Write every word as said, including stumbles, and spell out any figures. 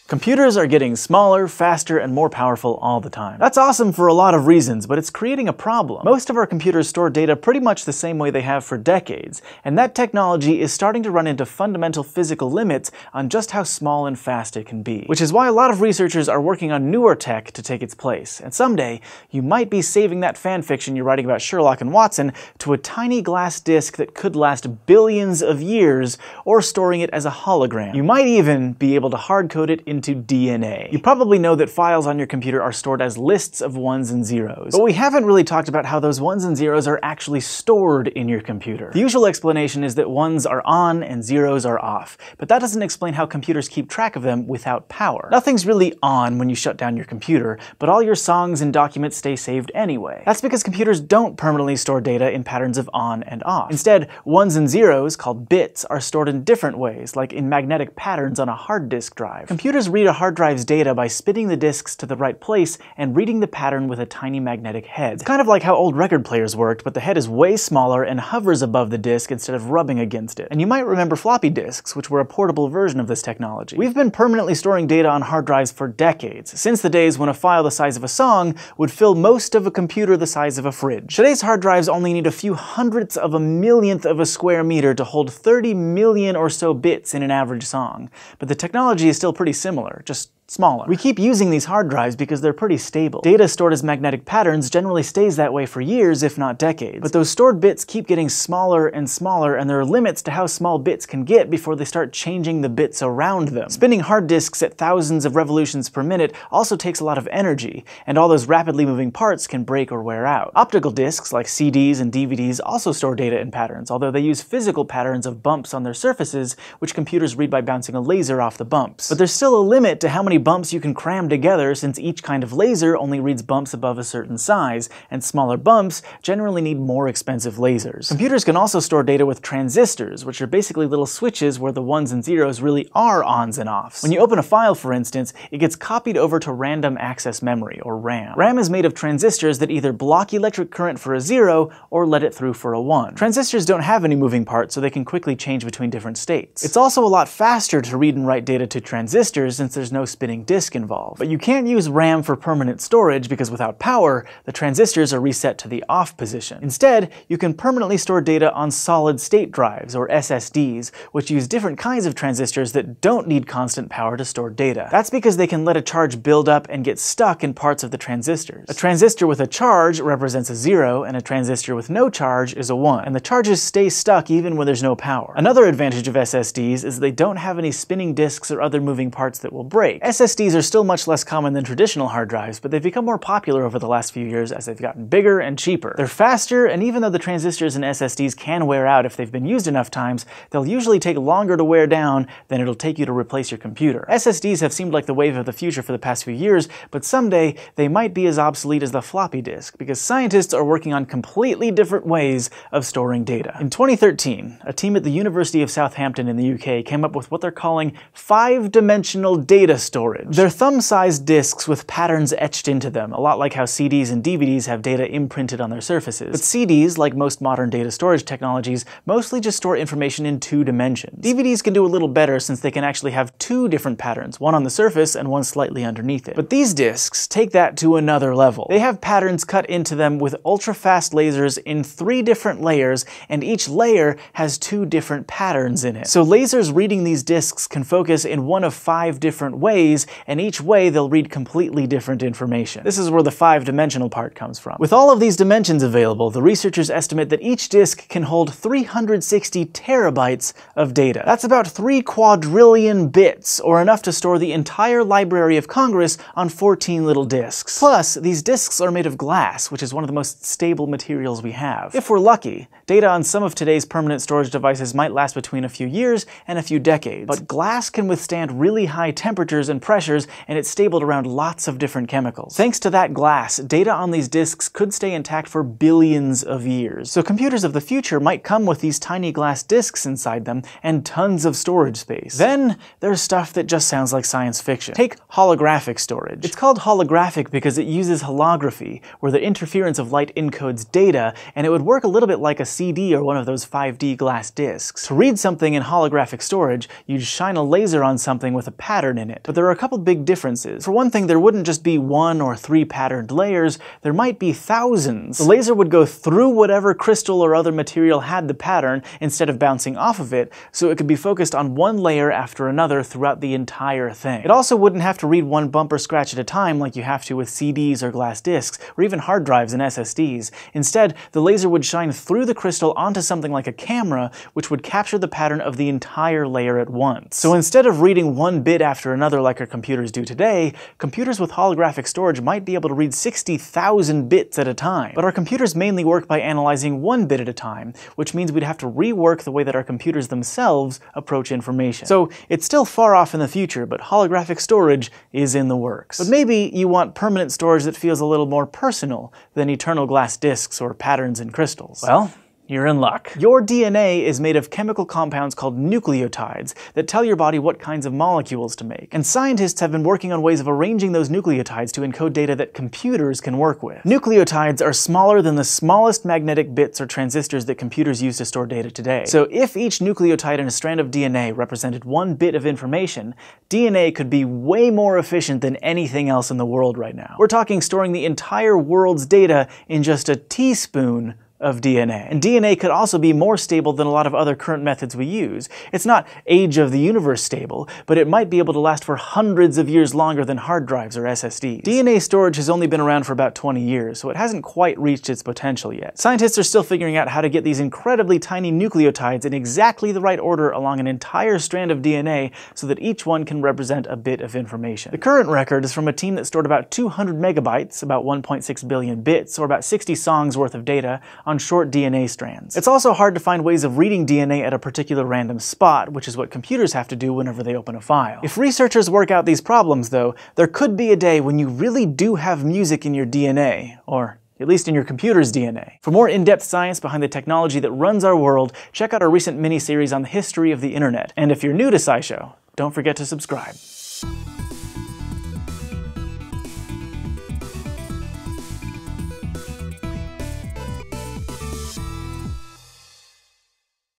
Computers are getting smaller, faster, and more powerful all the time. That's awesome for a lot of reasons, but it's creating a problem. Most of our computers store data pretty much the same way they have for decades, and that technology is starting to run into fundamental physical limits on just how small and fast it can be. Which is why a lot of researchers are working on newer tech to take its place. And someday, you might be saving that fanfiction you're writing about Sherlock and Watson to a tiny glass disk that could last billions of years, or storing it as a hologram. You might even be able to hard-code it into D N A. You probably know that files on your computer are stored as lists of ones and zeros, but we haven't really talked about how those ones and zeros are actually stored in your computer. The usual explanation is that ones are on and zeros are off, but that doesn't explain how computers keep track of them without power. Nothing's really on when you shut down your computer, but all your songs and documents stay saved anyway. That's because computers don't permanently store data in patterns of on and off. Instead, ones and zeros, called bits, are stored in different ways, like in magnetic patterns on a hard disk drive. Computers read a hard drive's data by spinning the disks to the right place and reading the pattern with a tiny magnetic head. It's kind of like how old record players worked, but the head is way smaller and hovers above the disk instead of rubbing against it. And you might remember floppy disks, which were a portable version of this technology. We've been permanently storing data on hard drives for decades, since the days when a file the size of a song would fill most of a computer the size of a fridge. Today's hard drives only need a few hundredths of a millionth of a square meter to hold thirty million or so bits in an average song. But the technology is still pretty similar, just smaller. We keep using these hard drives because they're pretty stable. Data stored as magnetic patterns generally stays that way for years, if not decades. But those stored bits keep getting smaller and smaller, and there are limits to how small bits can get before they start changing the bits around them. Spinning hard disks at thousands of revolutions per minute also takes a lot of energy, and all those rapidly moving parts can break or wear out. Optical disks, like C Ds and D V Ds, also store data in patterns, although they use physical patterns of bumps on their surfaces, which computers read by bouncing a laser off the bumps. But there's still a limit to how many bumps you can cram together, since each kind of laser only reads bumps above a certain size, and smaller bumps generally need more expensive lasers. Computers can also store data with transistors, which are basically little switches where the ones and zeros really are ons and offs. When you open a file, for instance, it gets copied over to random access memory, or RAM. RAM is made of transistors that either block electric current for a zero or let it through for a one. Transistors don't have any moving parts, so they can quickly change between different states. It's also a lot faster to read and write data to transistors since there's no spinning disk involved. But you can't use RAM for permanent storage because without power, the transistors are reset to the off position. Instead, you can permanently store data on solid-state drives, or S S Ds, which use different kinds of transistors that don't need constant power to store data. That's because they can let a charge build up and get stuck in parts of the transistors. A transistor with a charge represents a zero, and a transistor with no charge is a one, and the charges stay stuck even when there's no power. Another advantage of S S Ds is they don't have any spinning disks or other moving parts that will break. S S Ds are still much less common than traditional hard drives, but they've become more popular over the last few years as they've gotten bigger and cheaper. They're faster, and even though the transistors in S S Ds can wear out if they've been used enough times, they'll usually take longer to wear down than it'll take you to replace your computer. S S Ds have seemed like the wave of the future for the past few years, but someday they might be as obsolete as the floppy disk, because scientists are working on completely different ways of storing data. In twenty thirteen, a team at the University of Southampton in the U K came up with what they're calling five-dimensional data storage. They're thumb-sized disks with patterns etched into them, a lot like how C Ds and D V Ds have data imprinted on their surfaces. But C Ds, like most modern data storage technologies, mostly just store information in two dimensions. D V Ds can do a little better since they can actually have two different patterns, one on the surface and one slightly underneath it. But these disks take that to another level. They have patterns cut into them with ultra-fast lasers in three different layers, and each layer has two different patterns in it. So lasers reading these disks can focus in one of five different ways, and each way they'll read completely different information. This is where the five-dimensional part comes from. With all of these dimensions available, the researchers estimate that each disk can hold three hundred sixty terabytes of data. That's about three quadrillion bits, or enough to store the entire Library of Congress on fourteen little disks. Plus, these disks are made of glass, which is one of the most stable materials we have. If we're lucky, data on some of today's permanent storage devices might last between a few years and a few decades. But glass can withstand really high temperatures and pressures, and it's stable around lots of different chemicals. Thanks to that glass, data on these disks could stay intact for billions of years. So computers of the future might come with these tiny glass disks inside them and tons of storage space. Then there's stuff that just sounds like science fiction. Take holographic storage. It's called holographic because it uses holography, where the interference of light encodes data, and it would work a little bit like a C D or one of those five D glass disks. To read something in holographic storage, you'd shine a laser on something with a pattern in it. But there are a couple big differences. For one thing, there wouldn't just be one or three patterned layers, there might be thousands. The laser would go through whatever crystal or other material had the pattern instead of bouncing off of it, so it could be focused on one layer after another throughout the entire thing. It also wouldn't have to read one bump or scratch at a time like you have to with C Ds or glass discs, or even hard drives and S S Ds. Instead, the laser would shine through the crystal onto something like a camera, which would capture the pattern of the entire layer at once. So instead of reading one bit after another like our computers do today, computers with holographic storage might be able to read sixty thousand bits at a time. But our computers mainly work by analyzing one bit at a time, which means we'd have to rework the way that our computers themselves approach information. So it's still far off in the future, but holographic storage is in the works. But maybe you want permanent storage that feels a little more personal than eternal glass discs or patterns in crystals. Well, you're in luck. Your D N A is made of chemical compounds called nucleotides that tell your body what kinds of molecules to make. And scientists have been working on ways of arranging those nucleotides to encode data that computers can work with. Nucleotides are smaller than the smallest magnetic bits or transistors that computers use to store data today. So if each nucleotide in a strand of D N A represented one bit of information, D N A could be way more efficient than anything else in the world right now. We're talking storing the entire world's data in just a teaspoon of D N A. And D N A could also be more stable than a lot of other current methods we use. It's not age of the universe stable, but it might be able to last for hundreds of years longer than hard drives or S S Ds. D N A storage has only been around for about twenty years, so it hasn't quite reached its potential yet. Scientists are still figuring out how to get these incredibly tiny nucleotides in exactly the right order along an entire strand of D N A so that each one can represent a bit of information. The current record is from a team that stored about two hundred megabytes, about one point six billion bits, or about sixty songs worth of data, on short D N A strands. It's also hard to find ways of reading D N A at a particular random spot, which is what computers have to do whenever they open a file. If researchers work out these problems, though, there could be a day when you really do have music in your D N A, or at least in your computer's D N A. For more in-depth science behind the technology that runs our world, check out our recent mini-series on the history of the internet. And if you're new to SciShow, don't forget to subscribe.